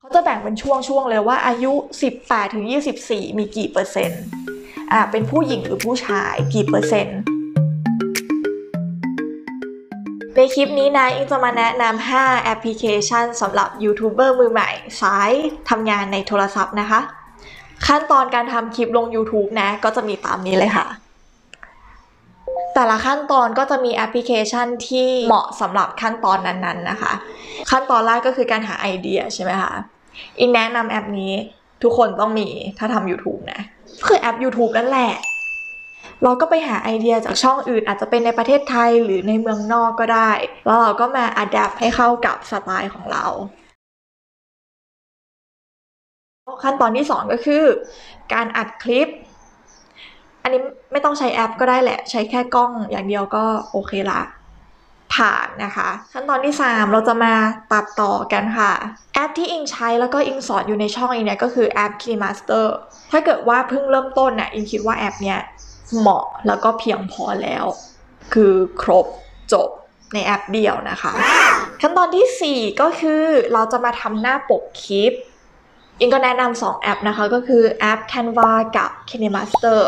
เขาจะแบ่งเป็นช่วงเลยว่าอายุ18 ถึง 24มีกี่เปอร์เซ็นต์เป็นผู้หญิงหรือผู้ชายกี่เปอร์เซ็นต์ในคลิปนี้นะอิงจะมาแนะนำ5แอปพลิเคชันสำหรับยูทูบเบอร์มือใหม่สายทำงานในโทรศัพท์นะคะขั้นตอนการทำคลิปลง YouTube นะก็จะมีตามนี้เลยค่ะแต่ละขั้นตอนก็จะมีแอปพลิเคชันที่เหมาะสำหรับขั้นตอนนั้นๆนะคะขั้นตอนแรกก็คือการหาไอเดียใช่ไหมคะอิงแนะนำแอปนี้ทุกคนต้องมีถ้าทำ YouTube นะคือแอป YouTube นั่นแหละเราก็ไปหาไอเดียจากช่องอื่นอาจจะเป็นในประเทศไทยหรือในเมืองนอกก็ได้แล้วเราก็มาอัดแอปให้เข้ากับสไตล์ของเราขั้นตอนที่2ก็คือการอัดคลิปอันนี้ไม่ต้องใช้แอปก็ได้แหละใช้แค่กล้องอย่างเดียวก็โอเคละผ่านนะคะขั้นตอนที่3เราจะมาตัดต่อกันค่ะแอปที่อิงใช้แล้วก็อิงสอนอยู่ในช่องอิงเนี่ยก็คือแอป KineMaster ถ้าเกิดว่าเพิ่งเริ่มต้นน่ะอิงคิดว่าแอปเนี้ยเหมาะแล้วก็เพียงพอแล้วคือครบจบในแอปเดียวนะคะขั้นตอนที่4ก็คือเราจะมาทำหน้าปกคลิปอิงก็แนะนำ2แอปนะคะก็คือแอป Canva กับ KineMaster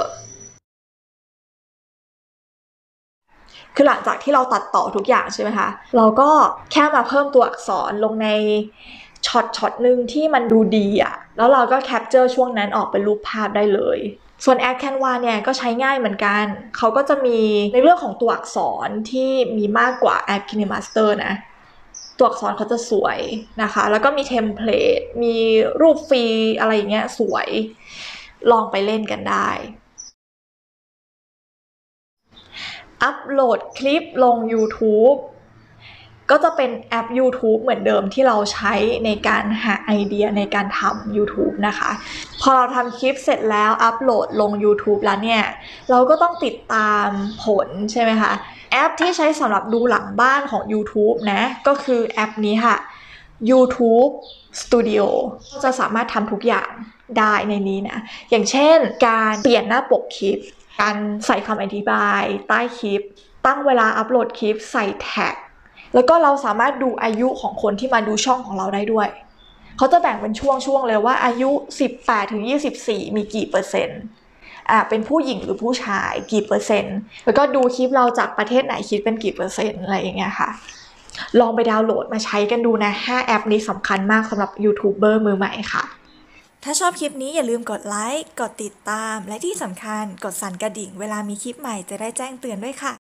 คือหลังจากที่เราตัดต่อทุกอย่างใช่ไหมคะเราก็แค่มาเพิ่มตัวอักษรลงในช็อตหนึ่งที่มันดูดีแล้วเราก็แคปเจอร์ช่วงนั้นออกเป็นรูปภาพได้เลยส่วนแอป Canva เนี่ยก็ใช้ง่ายเหมือนกันเขาก็จะมีในเรื่องของตัวอักษรที่มีมากกว่าแอป KineMaster นะตัวอักษรเขาจะสวยนะคะแล้วก็มีเทมเพลตมีรูปฟรีอะไรอย่างเงี้ยสวยลองไปเล่นกันได้อัปโหลดคลิปลง YouTube ก็จะเป็นแอป YouTube เหมือนเดิมที่เราใช้ในการหาไอเดียในการทำ YouTube นะคะพอเราทำคลิปเสร็จแล้วอัปโหลดลง YouTube แล้วเนี่ยเราก็ต้องติดตามผลใช่ไหมคะแอปที่ใช้สำหรับดูหลังบ้านของ YouTube นะก็คือแอปนี้ค่ะ YouTube Studio จะสามารถทำทุกอย่างได้ในนี้นะอย่างเช่นการเปลี่ยนหน้าปกคลิปการใส่คำอธิบายใต้คลิปตั้งเวลาอัปโหลดคลิปใส่แท็กแล้วก็เราสามารถดูอายุของคนที่มาดูช่องของเราได้ด้วยเขาจะแบ่งเป็นช่วงเลยว่าอายุ18 ถึง 24มีกี่เปอร์เซ็นต์เป็นผู้หญิงหรือผู้ชายกี่เปอร์เซ็นต์แล้วก็ดูคลิปเราจากประเทศไหนคิดเป็นกี่เปอร์เซ็นต์อะไรอย่างเงี้ยค่ะลองไปดาวน์โหลดมาใช้กันดูนะ5แอปนี้สำคัญมากสำหรับยูทูบเบอร์มือใหม่ค่ะถ้าชอบคลิปนี้อย่าลืมกดไลค์ กดติดตาม และที่สำคัญกดสั่นกระดิ่งเวลามีคลิปใหม่จะได้แจ้งเตือนด้วยค่ะ